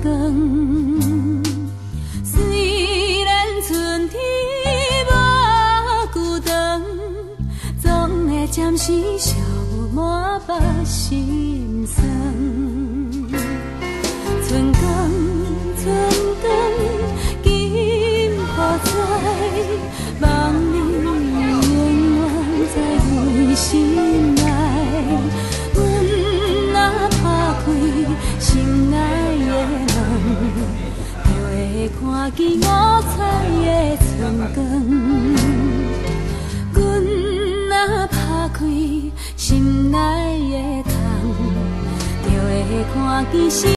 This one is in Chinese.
光。虽然春天无久长，总会暂时消磨目心酸。春光，春光，金雨在，望你永远在阮心内。阮若打开心爱的门，就会看见五彩的春光。阮若打开心内的窗，就会看见